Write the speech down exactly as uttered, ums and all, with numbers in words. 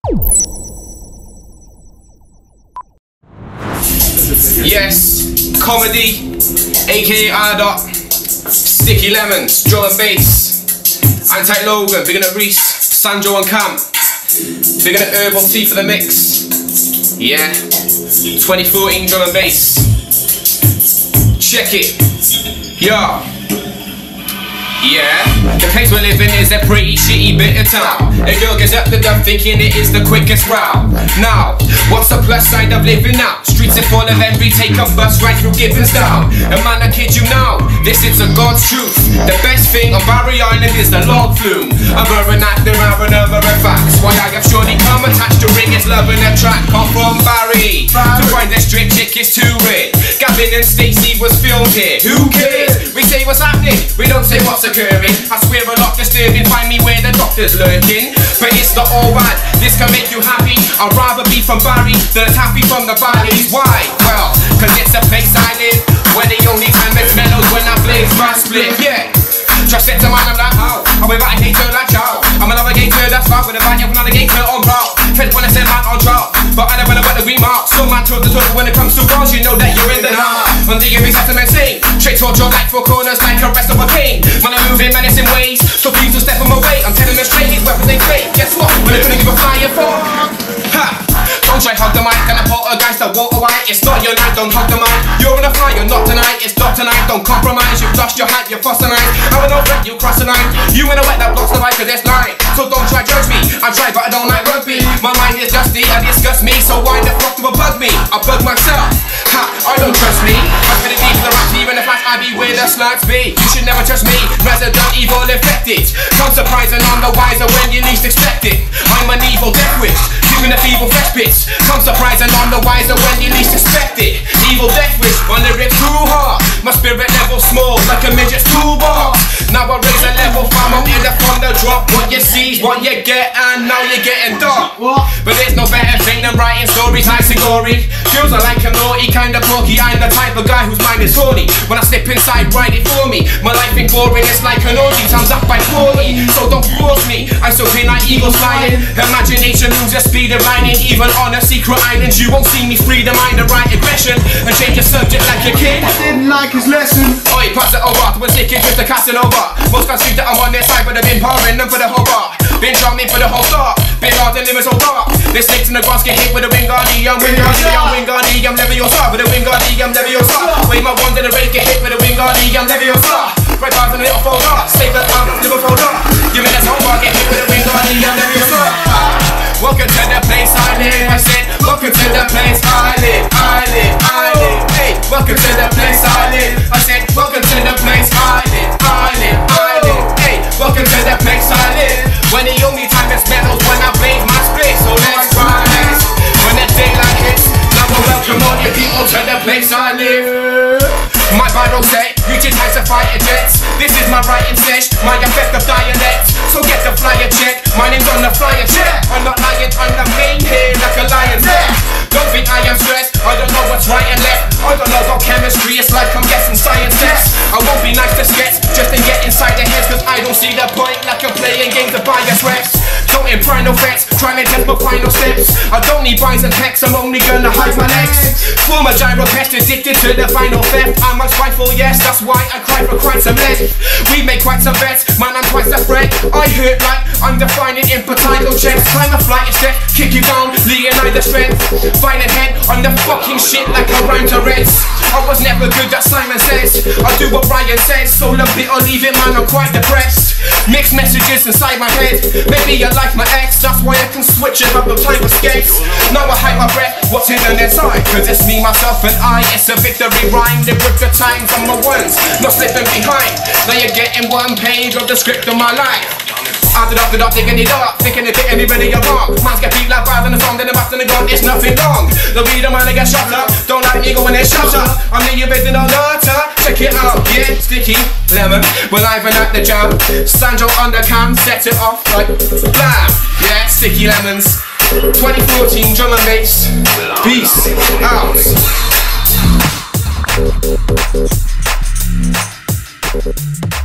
Yes, Comma.Dee, aka R.dott, Stickylemons, drum and bass, Anti-Logan, big up Reese, Sanjo and Cam, big up erbal-t for the mix. Yeah, twenty fourteen drum and bass. Check it, yo. Yeah, the place we're living is a pretty shitty bit of town. A girl gets up the dump thinking it is the quickest route. Now, what's the plus side of living out? Streets are full of envy, take a bus right through Gibbons down. And man, I kid you now, this is a God's truth. The best thing on Barry Island is the log flume. I'm burning at the raven over a facts. Why I have surely come attached to ring is loving a track. Come from Barry, to find this straight chick is too rare. Gavin and Stacey was filmed here, who cares? We say what's happening, we don't say what's occurring. I swear a lot disturbing, find me where the doctor's lurking. But it's not all bad, this can make you happy. I'd rather be from Barry than happy from the valleys. Why? Well, cause it's a place I live, where the only time it's mellows when I blaze my split. Yeah, just said to man, I'm like, oh, I'm a navigator, like chow. I'm a navigator, that's right, with a van, you're a navigator on route. Fed when I say man on drought, but I never know what the green mark. So man told the total when it comes to bars, you know that you're in the now. On the every settlement scene, straight towards your light for corners like a rest of a cane. Man, I'm moving menacing ways, so please don't step on my way. I'm telling them straight, his weapons ain't fake. Guess what? When they're gonna give a fire for. Ha! Don't try hug the mic, and I poltergeist the water white. It's not your night, don't hug the mic. You're on a fire, not tonight, it's not tonight. Don't compromise, you've lost your hype, you're fossilized. I'm an old friend, you cross the line. You in a wet that blocks the mic, cause it's night. So don't try judge me, I try but I don't like rugby. My mind is dusty, I disgust me, so why the fuck do I bug me? I bug myself, ha, I don't trust me. I'm pretty deep in the rap here in the flash, I be where the slugs be. You should never trust me, resident evil infected. Come surprising on the wiser when you least expect it. I'm an evil death wish, giving a feeble flesh pitch. Come surprising on the wiser when you least expect it. Evil death wish, my lyrics too hard. My spirit level small, like a midget's toolbox. Now I raise a level from I'm in the from the drop. What you see, what you get, and now you're getting dark. But there's no better thing than writing stories nice and gory. Girls are like a naughty kind of porky. I'm the type of guy whose mind is horny. When I slip inside, write it for me. My life ain't boring, it's like an orgy, times up by forty. So don't force me, I so pain like eagles flying. Imagination loses speed and riding. Even on a secret island, you won't see me free the mind of right aggression. And change the subject like a kid. I didn't like his lesson. Oi, pass it over, we're taking just a casting over. Most guys think that I'm on their side, but I've been powering them for the whole bar. Been drumming for the whole start. Been hard and living so dark. The snakes in the grass get hit with a Wingardium, Wingardium, Wingardium, Leviosa. With a Wingardium, Leviosa. Wave my wand and the race get hit with a Wingardium, Leviosa. Right past a little folder, save that time, little folder. You mean that's whole bar get hit with a Wingardium, Leviosa. Welcome to the place I live, I said. Welcome to the place I live, I live, I live. Hey, welcome to the place I live, I said. Welcome to the place I live, I live, I live. Hey, welcome to the place I live. When the only time it's mellows when I blaze my split. So let's rise when the daylight hits. Now I welcome all you people to the place I live. My Bible set reaches heights of fighter jets. This is my writing sesh, my effective dialect. So get the flyer check, my name's on the flyer check. I'm not lying on the main head like a lion's head. Don't think I am stressed, I don't know what's right and left. I don't know about chemistry, it's like I'm guessing science tests. I won't be nice to skets, just to get inside their heads. Cause I don't see the point like I'm playing games of bias reps. Don't imply no threats, trying to test my final steps. I don't need buys and texts, I'm only gonna hide my legs. Former gyro pest addicted to the final theft. I'm a spiteful, yes, that's why I cry for quite some less. We make quite some bets, man, I'm twice the threat. I hurt like I'm defining in potato checks. Climb a flight of steps, kick you down, Leonidas strength. Violent head on the fucking shit like a rhyme to Reds. I was never good, that Simon says. I do what Ryan says, so love it or leave it, man, I'm quite depressed. Mixed messages inside my head, maybe I like my ex. That's why I can switch and have no time for skates. Now I hide my breath, what's in the inside? Cause it's me, myself and I, it's a victory rhyme. Live with the times, I'm my ones, not slipping behind. Now you're getting one page of the script of my life. After that, after that, thinking it up, thinking it, thinking anybody you're wrong. Man's get beat like bad in the song, then the back in the gun, it's nothing wrong. The weed, the man, I get shot up. Don't like me going in shut up. I'm leaving based in R.dott. Check it out, yeah, Sticky Lemon. We're live and at the jam. Sanjo on the cam, set it off like blam. Yeah, Stickylemons. twenty fourteen drum and bass. Peace out.